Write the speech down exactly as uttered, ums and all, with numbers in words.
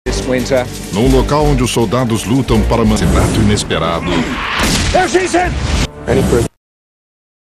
This winter. Num local onde os soldados lutam para um assassinato inesperado. There's Ethan! Any person